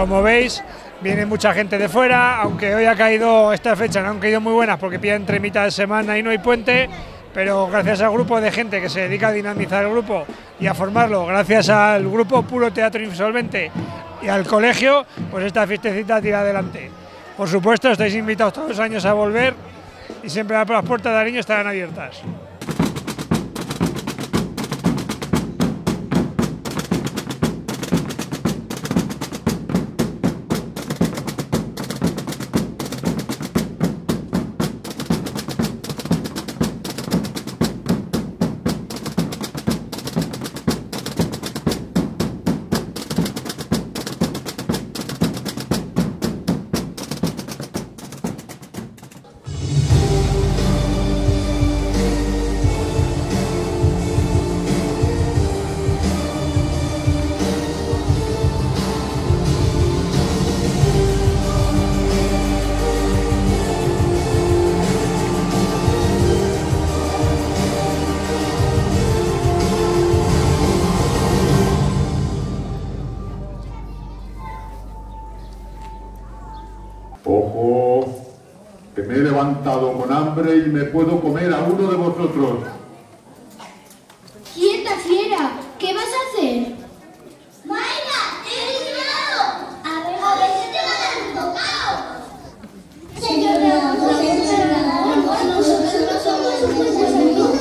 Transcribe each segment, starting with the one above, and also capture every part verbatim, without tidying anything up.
Como veis, viene mucha gente de fuera, aunque hoy ha caído, esta fecha no han caído muy buenas porque pilla entre mitad de semana y no hay puente, pero gracias al grupo de gente que se dedica a dinamizar el grupo y a formarlo, gracias al grupo Puro Teatro Insolvente y al colegio, pues esta fiestecita tira adelante. Por supuesto, estáis invitados todos los años a volver y siempre las puertas de Ariño estarán abiertas. Ojo, que me he levantado con hambre y me puedo comer a uno de vosotros. ¡Quieta, fiera! ¿Qué vas a hacer? ¡Mayra, he eliminado! A ver, a ver si te van a tocado. Señor León, nosotros no somos un buen desayuno.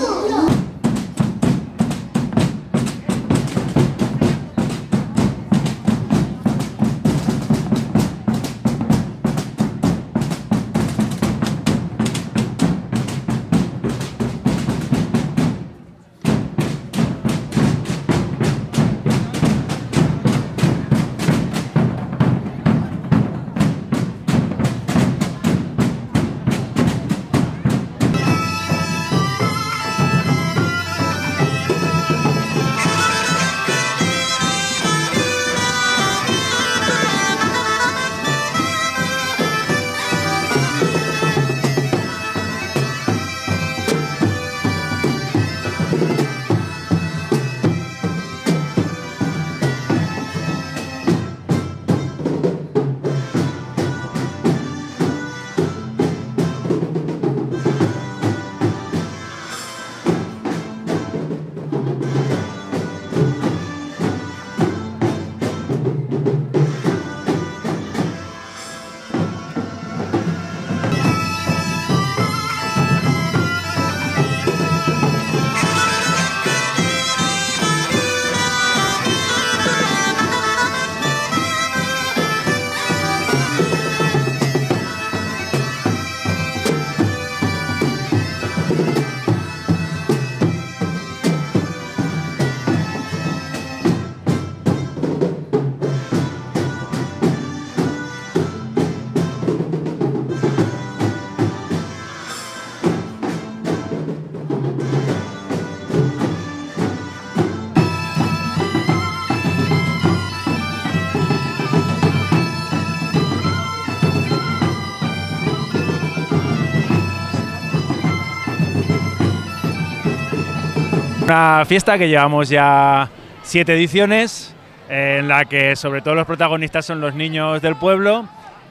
Una fiesta que llevamos ya siete ediciones, en la que sobre todo los protagonistas son los niños del pueblo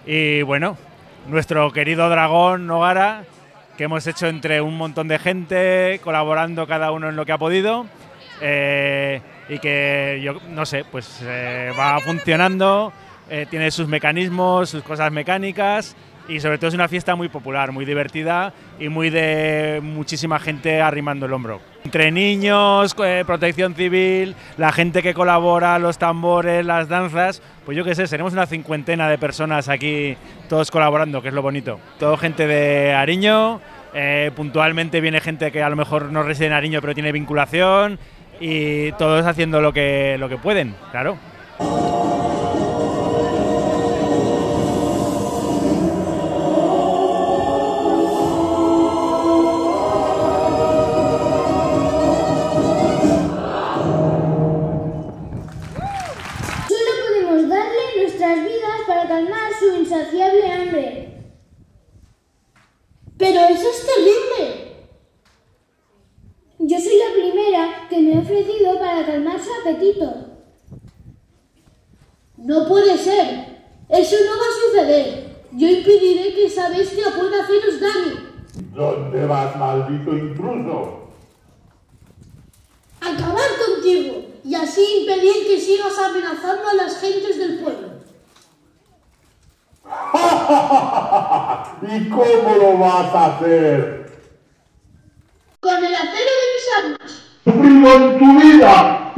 y bueno, nuestro querido dragón Nogara, que hemos hecho entre un montón de gente, colaborando cada uno en lo que ha podido, eh, y que yo no sé, pues eh, va funcionando, eh, tiene sus mecanismos, sus cosas mecánicas. Y sobre todo es una fiesta muy popular, muy divertida y muy de muchísima gente arrimando el hombro. Entre niños, eh, protección civil, la gente que colabora, los tambores, las danzas, pues yo qué sé, seremos una cincuentena de personas aquí, todos colaborando, que es lo bonito. Todo gente de Ariño, eh, puntualmente viene gente que a lo mejor no reside en Ariño pero tiene vinculación y todos haciendo lo que, lo que pueden, claro. Insaciable hambre. Pero eso es terrible. Yo soy la primera que me he ofrecido para calmar su apetito. No puede ser. Eso no va a suceder. Yo impediré que esa bestia pueda haceros daño. ¿Dónde vas, maldito intruso? Acabar contigo y así impedir que sigas amenazando a las gentes del pueblo. ¿Y cómo lo vas a hacer? Con el acero de mis armas. ¡Sufrido en tu vida!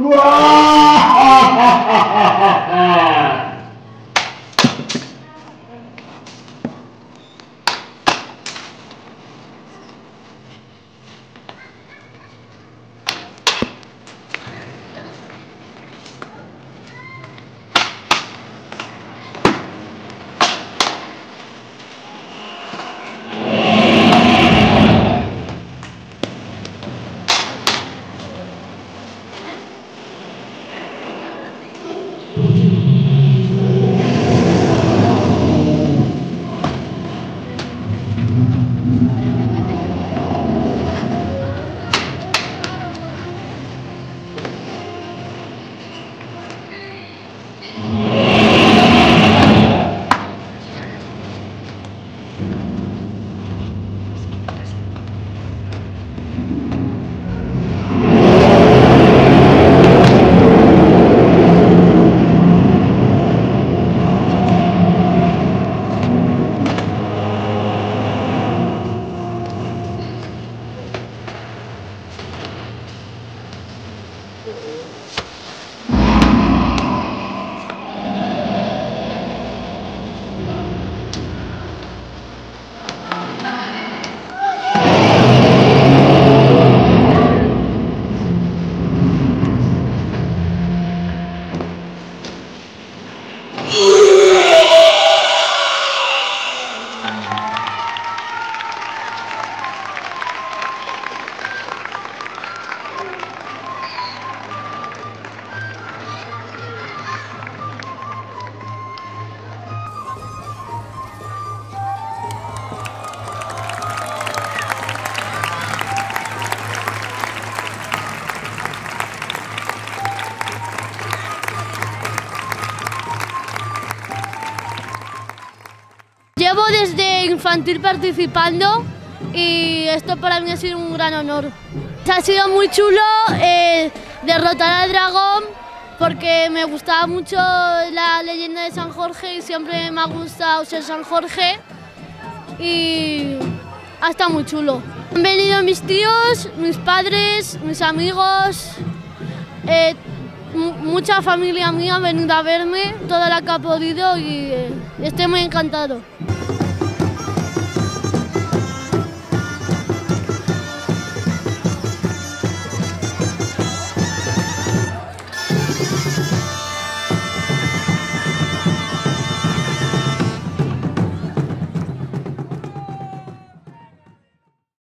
Llevo desde infantil participando y esto para mí ha sido un gran honor. Ha sido muy chulo eh, derrotar al dragón porque me gustaba mucho la leyenda de San Jorge y siempre me ha gustado ser San Jorge y ha estado muy chulo. Han venido mis tíos, mis padres, mis amigos, eh, mucha familia mía ha venido a verme, toda la que ha podido y eh, estoy muy encantado.